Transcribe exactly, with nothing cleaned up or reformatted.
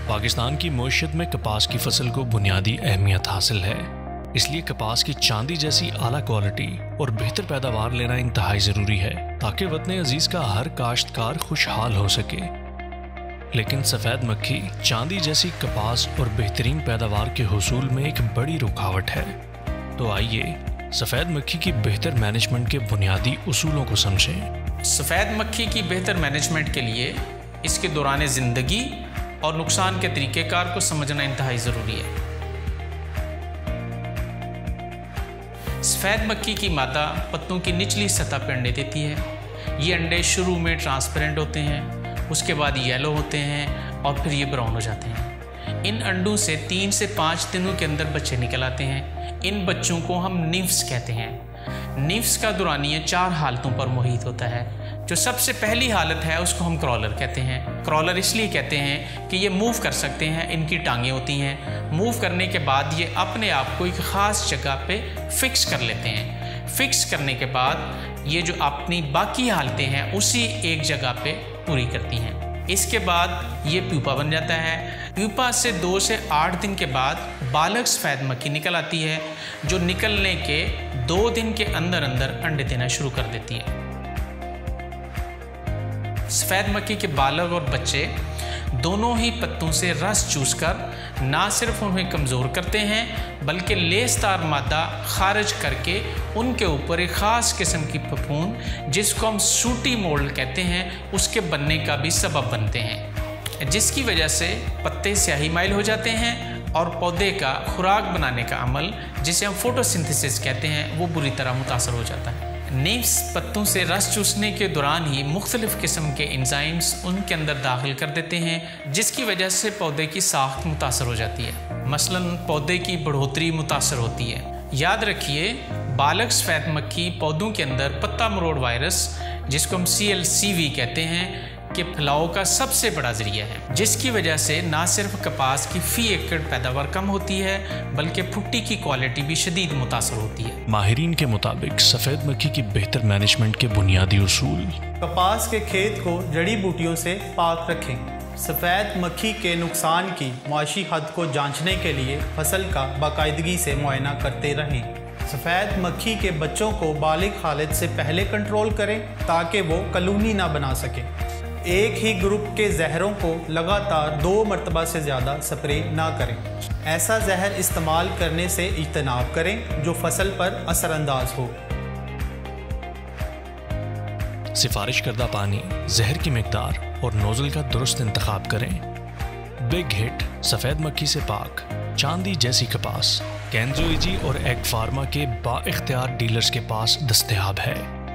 पाकिस्तान की मईशत में कपास की फसल को बुनियादी अहमियत हासिल है, इसलिए कपास की चांदी जैसी आला क्वालिटी और बेहतर पैदावार लेना इंतहाई ज़रूरी है ताकि वतन अजीज़ का हर काश्तकार खुशहाल हो सके। लेकिन सफ़ेद मक्खी चांदी जैसी कपास और बेहतरीन पैदावार के हुसूल में एक बड़ी रुकावट है। तो आइए सफ़ेद मक्खी की बेहतर मैनेजमेंट के बुनियादी उसूलों को समझें। सफ़ेद मक्खी की बेहतर मैनेजमेंट के लिए इसके दौरान ज़िंदगी और नुकसान के तरीक़ेकार को समझना इंतहाई ज़रूरी है। सफ़ेद मक्खी की मादा पत्तों की निचली सतह पर अंडे देती है। ये अंडे शुरू में ट्रांसपेरेंट होते हैं, उसके बाद येलो होते हैं और फिर ये ब्राउन हो जाते हैं। इन अंडों से तीन से पाँच दिनों के अंदर बच्चे निकल आते हैं। इन बच्चों को हम निम्फ्स कहते हैं। निम्फ्स का दौरानिया चार हालतों पर मुहित होता है। जो सबसे पहली हालत है उसको हम क्रॉलर कहते हैं। क्रॉलर इसलिए कहते हैं कि ये मूव कर सकते हैं, इनकी टांगें होती हैं। मूव करने के बाद ये अपने आप को एक ख़ास जगह पे फिक्स कर लेते हैं। फिक्स करने के बाद ये जो अपनी बाकी हालतें हैं उसी एक जगह पे पूरी करती हैं। इसके बाद ये प्यूपा बन जाता है। प्यूपा से दो से आठ दिन के बाद बालक सफ़ेद मक्खी निकल आती है, जो निकलने के दो दिन के अंदर अंदर अंडे देना शुरू कर देती है। सफ़ेद मक्खी के बालक और बच्चे दोनों ही पत्तों से रस चूसकर ना सिर्फ उन्हें कमज़ोर करते हैं बल्कि लेसदार मादा खारिज करके उनके ऊपर एक ख़ास किस्म की फफूंद, जिसको हम सूटी मोल्ड कहते हैं, उसके बनने का भी सबब बनते हैं, जिसकी वजह से पत्ते स्याही माइल हो जाते हैं और पौधे का खुराक बनाने का अमल, जिसे हम फोटोसिंथेसिस कहते हैं, वो बुरी तरह मुतासर हो जाता है। निम्फ्स पत्तों से रस चूसने के दौरान ही मुख्तलिफ़ किस्म के एंजाइम्स उनके अंदर दाखिल कर देते हैं, जिसकी वजह से पौधे की साख्त मुतासर हो जाती है। मसलन पौधे की बढ़ोतरी मुतासर होती है। याद रखिए, बालक सफ़ेद मक्खी पौधों के अंदर पत्ता मरोड़ वायरस, जिसको हम सी एल सी वी कहते हैं, के फैलाव का सबसे बड़ा ज़रिया है, जिसकी वजह से ना सिर्फ कपास की फ़ी एकड़ पैदावार कम होती है बल्कि भुट्टी की क्वालिटी भी शदीद मुतासर होती है। माहिरीन के मुताबिक सफ़ेद मक्खी की बेहतर मैनेजमेंट के बुनियादी उसूल: कपास के खेत को जड़ी बूटियों से पाक रखें। सफ़ेद मक्खी के नुकसान की मुआशी हद को जांचने के लिए फसल का बाकायदगी से मुआयना करते रहें। सफ़ेद मक्खी के बच्चों को बालिग हालत से पहले कंट्रोल करें ताकि वो कॉलोनी ना बना सकें। एक ही ग्रुप के जहरों को लगातार दो मरतबा से ज़्यादा स्प्रे ना करें। ऐसा जहर इस्तेमाल करने से इज्तनाब करें जो फसल पर असरअंदाज हो। सिफारिश करदा पानी, जहर की मिकदार और नोज़ल का दुरुस्त इंतखाब करें। बिग हिट सफ़ेद मक्खी से पाक चांदी जैसी कपास केंद्रोइजी और एग फार्मा के बाइख्तियार डीलर्स के पास दस्तयाब है।